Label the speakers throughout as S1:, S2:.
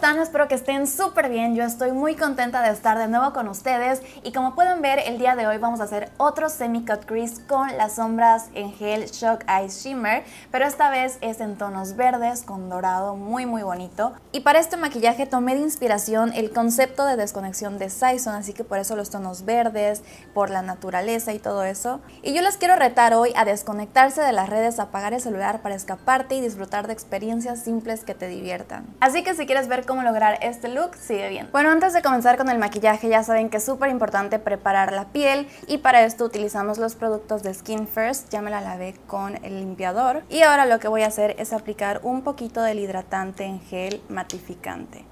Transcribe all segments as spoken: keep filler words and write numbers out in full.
S1: están? Espero que estén súper bien. Yo estoy muy contenta de estar de nuevo con ustedes y como pueden ver, el día de hoy vamos a hacer otro semi-cut crease con las sombras en gel Shock Eyes Shimmer, pero esta vez es en tonos verdes con dorado muy muy bonito. Y para este maquillaje tomé de inspiración el concepto de desconexión de Saison, así que por eso los tonos verdes, por la naturaleza y todo eso. Y yo les quiero retar hoy a desconectarse de las redes, apagar el celular para escaparte y disfrutar de experiencias simples que te diviertan. Así que si quieres ver cómo lograr este look, sigue bien. Bueno, antes de comenzar con el maquillaje, ya saben que es súper importante preparar la piel y para esto utilizamos los productos de Skin First. Ya me la lavé con el limpiador y ahora lo que voy a hacer es aplicar un poquito del hidratante en gel matificante.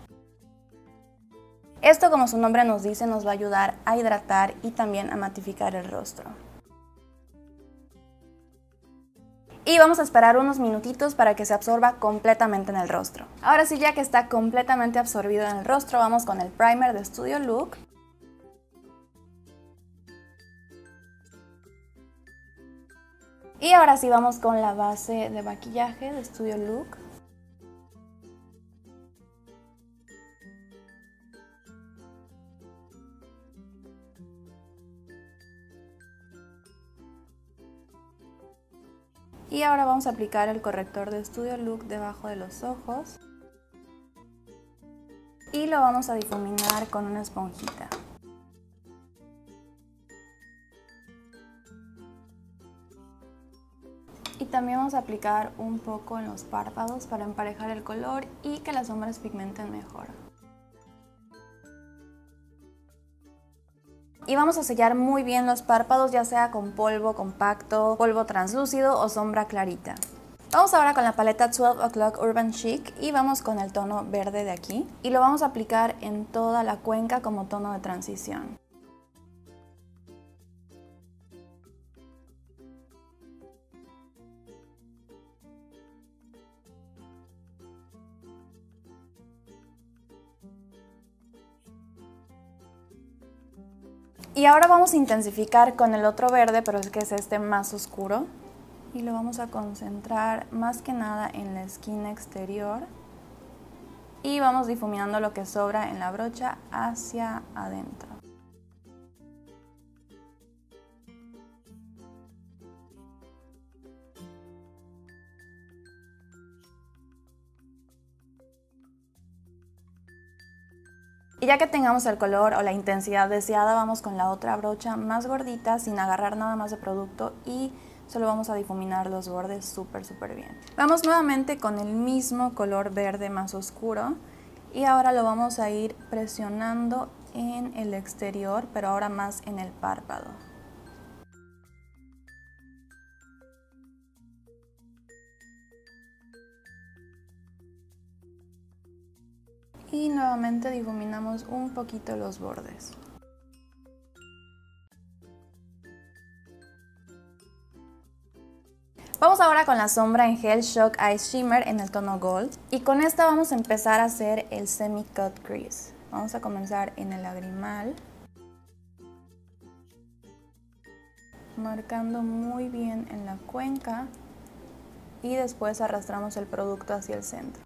S1: Esto, como su nombre nos dice, nos va a ayudar a hidratar y también a matificar el rostro. Y vamos a esperar unos minutitos para que se absorba completamente en el rostro. Ahora sí, ya que está completamente absorbido en el rostro, vamos con el primer de Studio Look. Y ahora sí vamos con la base de maquillaje de Studio Look. Y ahora vamos a aplicar el corrector de Studio Look debajo de los ojos. Y lo vamos a difuminar con una esponjita. Y también vamos a aplicar un poco en los párpados para emparejar el color y que las sombras pigmenten mejor. Y vamos a sellar muy bien los párpados, ya sea con polvo compacto, polvo translúcido o sombra clarita. Vamos ahora con la paleta doce o'clock Urban Chic y vamos con el tono verde de aquí. Y lo vamos a aplicar en toda la cuenca como tono de transición. Y ahora vamos a intensificar con el otro verde, pero es que es este más oscuro. Y lo vamos a concentrar más que nada en la esquina exterior. Y vamos difuminando lo que sobra en la brocha hacia adentro. Y ya que tengamos el color o la intensidad deseada, vamos con la otra brocha más gordita sin agarrar nada más de producto y solo vamos a difuminar los bordes súper súper bien. Vamos nuevamente con el mismo color verde más oscuro y ahora lo vamos a ir presionando en el exterior, pero ahora más en el párpado. Y nuevamente difuminamos un poquito los bordes. Vamos ahora con la sombra en gel Shock Eyes Shimmer en el tono Gold. Y con esta vamos a empezar a hacer el semi-cut crease. Vamos a comenzar en el lagrimal, marcando muy bien en la cuenca y después arrastramos el producto hacia el centro.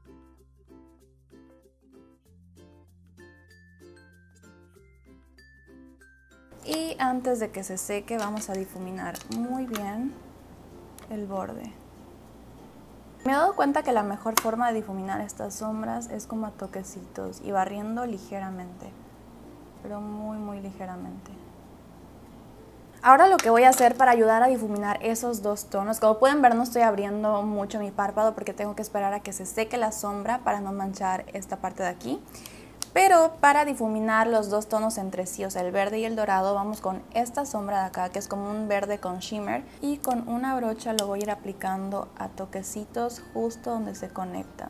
S1: Y antes de que se seque vamos a difuminar muy bien el borde. Me he dado cuenta que la mejor forma de difuminar estas sombras es como a toquecitos y barriendo ligeramente, pero muy muy ligeramente. Ahora lo que voy a hacer para ayudar a difuminar esos dos tonos, como pueden ver no estoy abriendo mucho mi párpado porque tengo que esperar a que se seque la sombra para no manchar esta parte de aquí. Pero para difuminar los dos tonos entre sí, o sea el verde y el dorado, vamos con esta sombra de acá que es como un verde con shimmer y con una brocha lo voy a ir aplicando a toquecitos justo donde se conectan.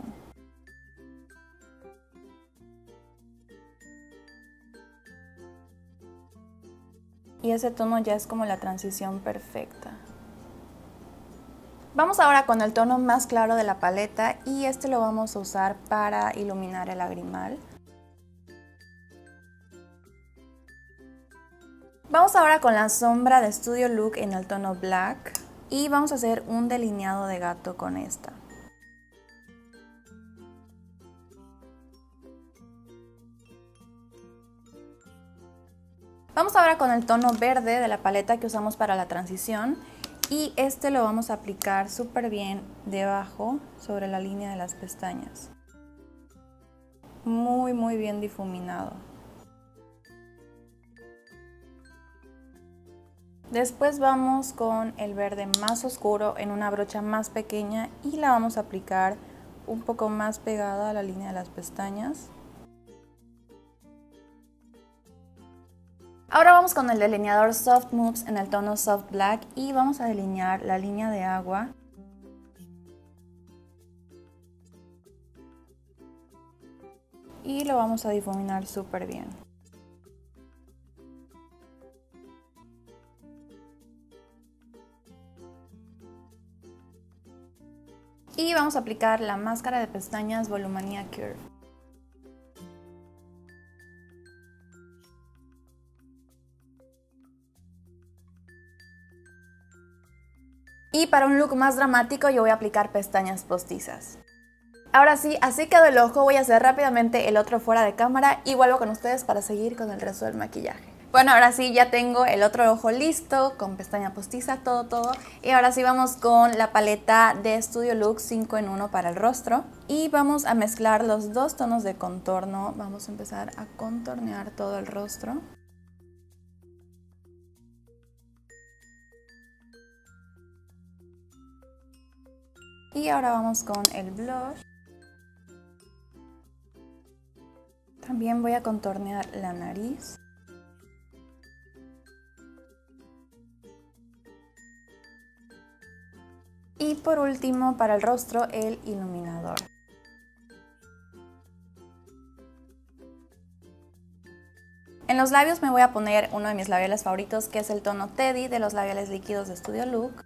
S1: Y ese tono ya es como la transición perfecta. Vamos ahora con el tono más claro de la paleta y este lo vamos a usar para iluminar el lagrimal. Vamos ahora con la sombra de Studio Look en el tono Black y vamos a hacer un delineado de gato con esta. Vamos ahora con el tono verde de la paleta que usamos para la transición y este lo vamos a aplicar súper bien debajo sobre la línea de las pestañas. Muy muy bien difuminado. Después vamos con el verde más oscuro en una brocha más pequeña y la vamos a aplicar un poco más pegada a la línea de las pestañas. Ahora vamos con el delineador Soft Moves en el tono Soft Black y vamos a delinear la línea de agua. Y lo vamos a difuminar súper bien. Y vamos a aplicar la máscara de pestañas Volumania Curve. Y para un look más dramático yo voy a aplicar pestañas postizas. Ahora sí, así quedó el ojo, voy a hacer rápidamente el otro fuera de cámara y vuelvo con ustedes para seguir con el resto del maquillaje. Bueno, ahora sí ya tengo el otro ojo listo, con pestaña postiza, todo, todo. Y ahora sí vamos con la paleta de Studio Look cinco en uno para el rostro. Y vamos a mezclar los dos tonos de contorno. Vamos a empezar a contornear todo el rostro. Y ahora vamos con el blush. También voy a contornear la nariz. Y por último, para el rostro, el iluminador. En los labios me voy a poner uno de mis labiales favoritos, que es el tono Teddy de los labiales líquidos de Studio Look.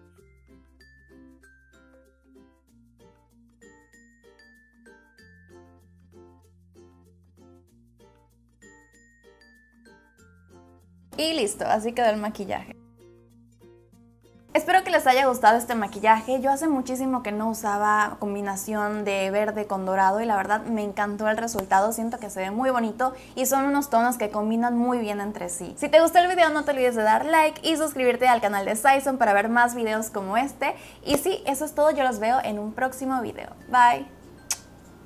S1: Y listo, así quedó el maquillaje. Espero que les haya gustado este maquillaje. Yo hace muchísimo que no usaba combinación de verde con dorado y la verdad me encantó el resultado. Siento que se ve muy bonito y son unos tonos que combinan muy bien entre sí. Si te gustó el video no te olvides de dar like y suscribirte al canal de Saison para ver más videos como este. Y sí, eso es todo. Yo los veo en un próximo video. Bye.